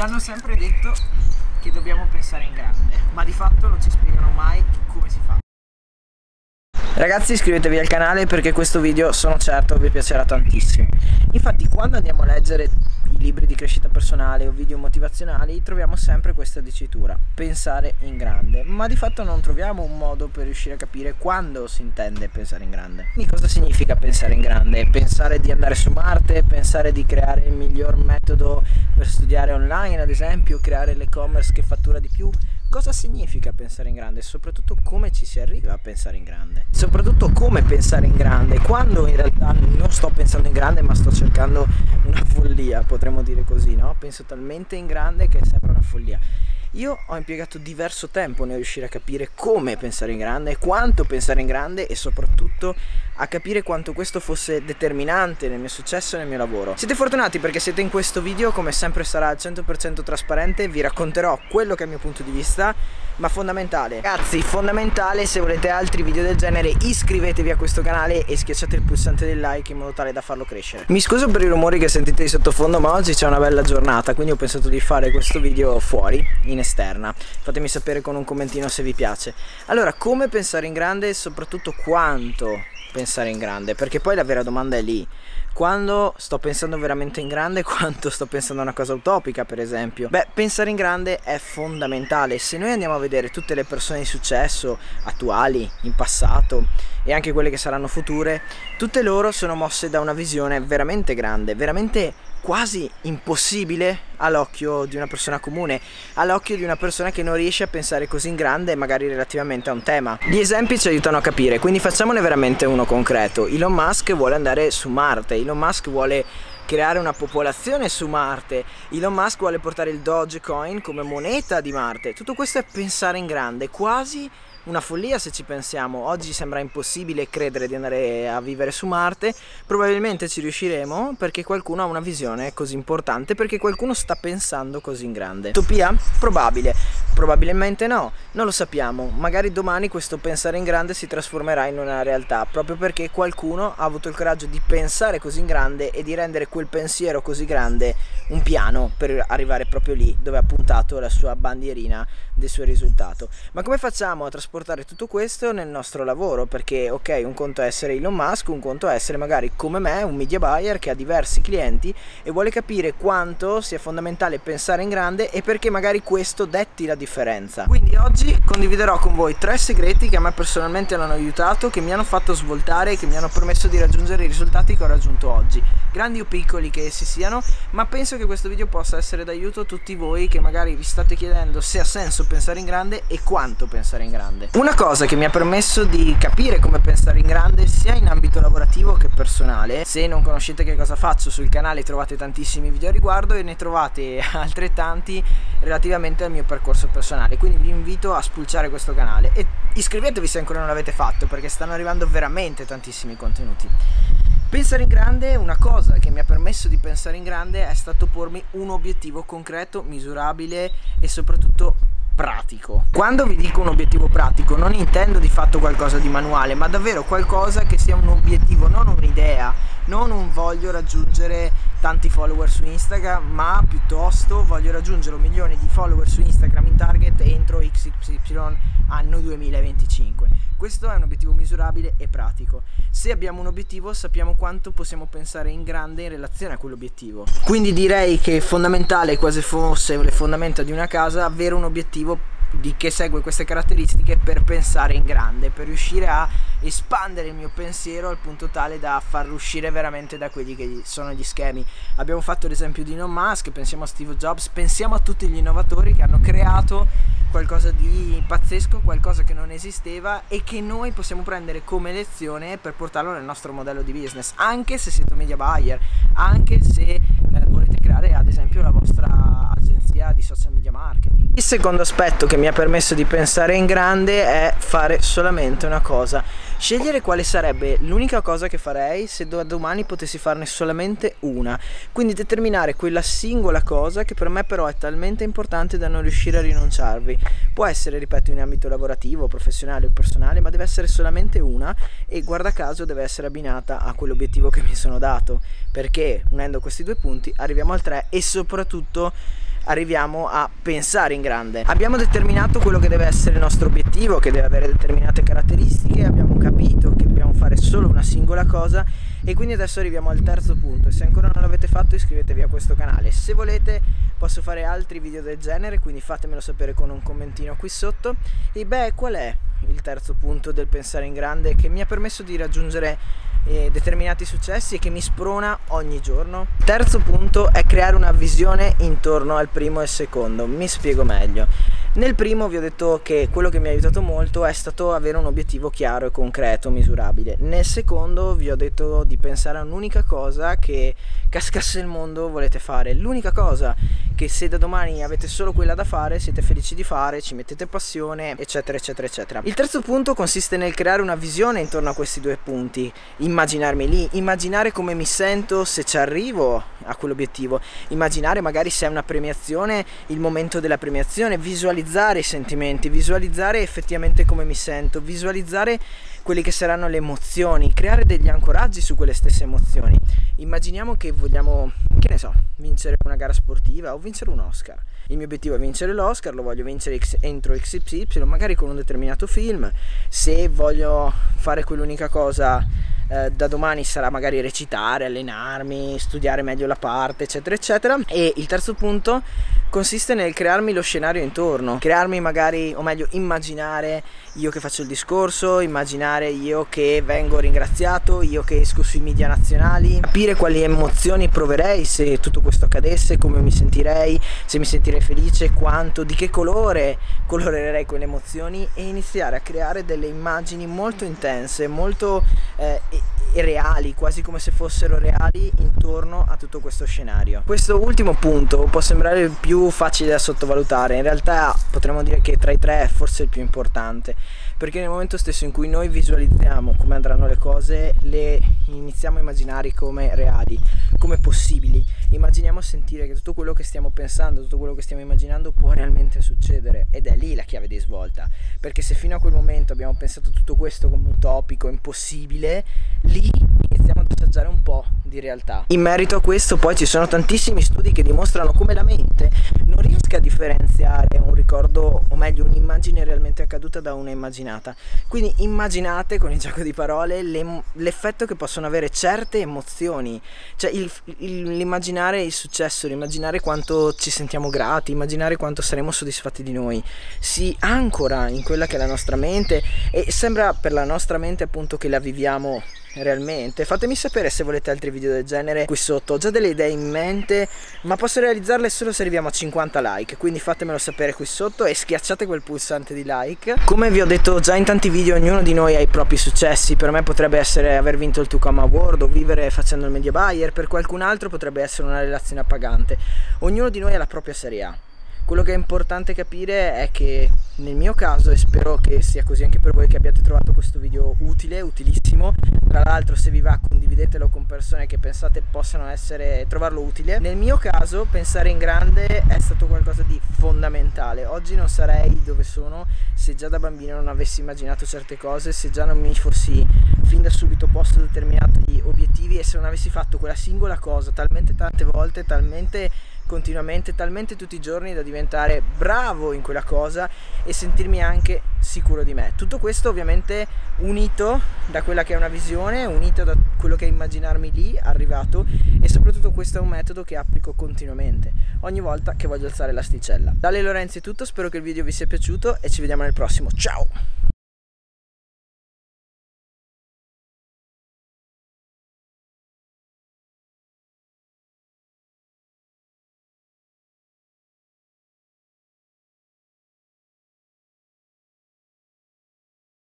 Ci hanno sempre detto che dobbiamo pensare in grande, ma di fatto non ci spiegano mai come si fa. Ragazzi, iscrivetevi al canale perché questo video sono certo vi piacerà tantissimo. Infatti quando andiamo a leggere i libri di crescita personale o video motivazionali troviamo sempre questa dicitura: pensare in grande, ma di fatto non troviamo un modo per riuscire a capire quando si intende pensare in grande. Quindi cosa significa pensare in grande? Pensare di andare su Marte, pensare di creare il miglior metodo per studiare online, ad esempio, creare l'e-commerce che fattura di più. Cosa significa pensare in grande? Soprattutto come ci si arriva a pensare in grande? Soprattutto come pensare in grande quando in realtà non sto pensando in grande ma sto cercando una follia, potremmo dire così, no? Penso talmente in grande che sembra una follia. Io ho impiegato diverso tempo nel riuscire a capire come pensare in grande, quanto pensare in grande e soprattutto a capire quanto questo fosse determinante nel mio successo e nel mio lavoro. Siete fortunati perché siete in questo video, come sempre sarà al 100% trasparente, vi racconterò quello che è il mio punto di vista, ma fondamentale. Ragazzi, fondamentale, se volete altri video del genere iscrivetevi a questo canale e schiacciate il pulsante del like in modo tale da farlo crescere. Mi scuso per i rumori che sentite di sottofondo, ma oggi c'è una bella giornata, quindi ho pensato di fare questo video fuori, in esterna. Fatemi sapere con un commentino se vi piace. Allora, come pensare in grande e soprattutto quanto pensare in grande, perché poi la vera domanda è lì: quando sto pensando veramente in grande, quanto sto pensando a una cosa utopica, per esempio. Beh, pensare in grande è fondamentale. Se noi andiamo a vedere tutte le persone di successo attuali, in passato e anche quelle che saranno future, tutte loro sono mosse da una visione veramente grande, veramente quasi impossibile all'occhio di una persona comune, all'occhio di una persona che non riesce a pensare così in grande magari relativamente a un tema. Gli esempi ci aiutano a capire, quindi facciamone veramente uno concreto. Elon Musk vuole andare su Marte, Elon Musk vuole creare una popolazione su Marte, Elon Musk vuole portare il Dogecoin come moneta di Marte. Tutto questo è pensare in grande, quasi una follia se ci pensiamo. Oggi sembra impossibile credere di andare a vivere su Marte. Probabilmente ci riusciremo perché qualcuno ha una visione così importante, perché qualcuno sta pensando così in grande. Utopia? Probabile, probabilmente no, non lo sappiamo. Magari domani questo pensare in grande si trasformerà in una realtà, proprio perché qualcuno ha avuto il coraggio di pensare così in grande e di rendere quel pensiero così grande un piano per arrivare proprio lì dove ha puntato la sua bandierina del suo risultato. Ma come facciamo a trasportare tutto questo nel nostro lavoro? Perché ok, un conto è essere Elon Musk, un conto è essere magari come me un media buyer che ha diversi clienti e vuole capire quanto sia fondamentale pensare in grande e perché magari questo detti la differenza. Quindi oggi condividerò con voi 3 segreti che a me personalmente hanno aiutato, che mi hanno fatto svoltare e che mi hanno permesso di raggiungere i risultati che ho raggiunto oggi, grandi o piccoli che essi siano, ma penso che questo video possa essere d'aiuto a tutti voi che magari vi state chiedendo se ha senso pensare in grande e quanto pensare in grande. Una cosa che mi ha permesso di capire come pensare in grande sia in ambito lavorativo che personale. Se non conoscete che cosa faccio sul canale trovate tantissimi video a riguardo e ne trovate altrettanti relativamente al mio percorso personale, quindi vi invito a spulciare questo canale e iscrivetevi se ancora non l'avete fatto perché stanno arrivando veramente tantissimi contenuti. Pensare in grande, una cosa che mi ha permesso di pensare in grande è stato pormi un obiettivo concreto, misurabile e soprattutto pratico. Quando vi dico un obiettivo pratico non intendo di fatto qualcosa di manuale, ma davvero qualcosa che sia un obiettivo, non un'idea, non un voglio raggiungere tanti follower su Instagram, ma piuttosto voglio raggiungere 1 milione di follower su Instagram in target entro XY anno 2025. Questo è un obiettivo misurabile e pratico. Se abbiamo un obiettivo sappiamo quanto possiamo pensare in grande in relazione a quell'obiettivo. Quindi direi che è fondamentale, quasi fosse le fondamenta di una casa, avere un obiettivo che segue queste caratteristiche per pensare in grande, per riuscire a espandere il mio pensiero al punto tale da farlo uscire veramente da quelli che sono gli schemi. Abbiamo fatto l'esempio di Elon Musk, pensiamo a Steve Jobs, pensiamo a tutti gli innovatori che hanno creato qualcosa di pazzesco, qualcosa che non esisteva e che noi possiamo prendere come lezione per portarlo nel nostro modello di business, anche se siete un media buyer, anche se volete creare ad esempio la vostra agenzia di social media marketing. Il secondo aspetto che mi ha permesso di pensare in grande è fare solamente una cosa, scegliere quale sarebbe l'unica cosa che farei se da domani potessi farne solamente una, quindi determinare quella singola cosa che per me però è talmente importante da non riuscire a rinunciarvi. Può essere, ripeto, in ambito lavorativo, professionale o personale, ma deve essere solamente una e guarda caso deve essere abbinata a quell'obiettivo che mi sono dato, perché unendo questi due punti arriviamo al 3 e soprattutto arriviamo a pensare in grande. Abbiamo determinato quello che deve essere il nostro obiettivo, che deve avere determinate caratteristiche, abbiamo capito che dobbiamo fare solo una singola cosa e quindi adesso arriviamo al terzo punto. E se ancora non l'avete fatto, iscrivetevi a questo canale. Se volete posso fare altri video del genere, quindi fatemelo sapere con un commentino qui sotto. E beh, qual è il terzo punto del pensare in grande che mi ha permesso di raggiungere determinati successi e che mi sprona ogni giorno? Il terzo punto è creare una visione intorno al primo e il secondo. Mi spiego meglio. Nel primo vi ho detto che quello che mi ha aiutato molto è stato avere un obiettivo chiaro e concreto, misurabile. Nel secondo vi ho detto di pensare a un'unica cosa che cascasse il mondo volete fare, l'unica cosa che se da domani avete solo quella da fare, siete felici di fare, ci mettete passione, eccetera eccetera eccetera. Il terzo punto consiste nel creare una visione intorno a questi due punti, immaginarmi lì, immaginare come mi sento se ci arrivo a quell'obiettivo, immaginare magari se è una premiazione, il momento della premiazione, visualizzare i sentimenti, visualizzare effettivamente come mi sento, visualizzare quelle che saranno le emozioni, creare degli ancoraggi su quelle stesse emozioni. Immaginiamo che vogliamo, che ne so, vincere una gara sportiva o vincere un Oscar. Il mio obiettivo è vincere l'Oscar, lo voglio vincere entro XY, magari con un determinato film. Se voglio fare quell'unica cosa da domani sarà magari recitare, allenarmi, studiare meglio la parte, eccetera eccetera. E il terzo punto consiste nel crearmi lo scenario intorno, crearmi magari, o meglio immaginare io che faccio il discorso, immaginare io che vengo ringraziato, io che esco sui media nazionali, capire quali emozioni proverei se tutto questo accadesse, come mi sentirei, se mi sentirei felice, quanto, di che colore colorerei quelle emozioni e iniziare a creare delle immagini molto intense, molto reali, quasi come se fossero reali intorno a tutto questo scenario. Questo ultimo punto può sembrare il più facile da sottovalutare, in realtà potremmo dire che tra i tre è forse il più importante, perché nel momento stesso in cui noi visualizziamo come andranno le cose, le iniziamo a immaginare come reali, come possibili. Immaginiamo a sentire che tutto quello che stiamo pensando, tutto quello che stiamo immaginando può realmente succedere, ed è lì la chiave di svolta, perché se fino a quel momento abbiamo pensato tutto questo come utopico, impossibile, lì iniziamo ad assaggiare un po' di realtà. In merito a questo poi ci sono tantissimi studi che dimostrano come la mente non riesca a differenziare un ricordo, o meglio un'immagine realmente accaduta da una immaginata. Quindi immaginate, con il gioco di parole, l'effetto che possono avere certe emozioni, cioè l'immaginare il successo, l'immaginare quanto ci sentiamo grati, immaginare quanto saremo soddisfatti di noi, si ancora in quella che è la nostra mente e sembra per la nostra mente appunto che la viviamo realmente. Fatemi sapere se volete altri video del genere qui sotto. Ho già delle idee in mente, ma posso realizzarle solo se arriviamo a 50 like, quindi fatemelo sapere qui sotto e schiacciate quel pulsante di like. Come vi ho detto già in tanti video, ognuno di noi ha i propri successi. Per me potrebbe essere aver vinto il Tucum Award o vivere facendo il media buyer, per qualcun altro potrebbe essere una relazione appagante. Ognuno di noi ha la propria serie A. Quello che è importante capire è che nel mio caso, e spero che sia così anche per voi, che abbiate trovato questo video utile, utilissimo. Tra l'altro, se vi va, condividetelo con persone che pensate possano trovarlo utile. Nel mio caso pensare in grande è stato qualcosa di fondamentale. Oggi non sarei dove sono se già da bambino non avessi immaginato certe cose, se già non mi fossi fin da subito posto determinati obiettivi e se non avessi fatto quella singola cosa talmente tante volte, talmente continuamente, talmente tutti i giorni da diventare bravo in quella cosa e sentirmi anche sicuro di me. Tutto questo ovviamente unito da quella che è una visione, unito da quello che è immaginarmi lì arrivato, e soprattutto questo è un metodo che applico continuamente ogni volta che voglio alzare l'asticella. Da Ale Lorenzi è tutto, spero che il video vi sia piaciuto e ci vediamo nel prossimo. Ciao!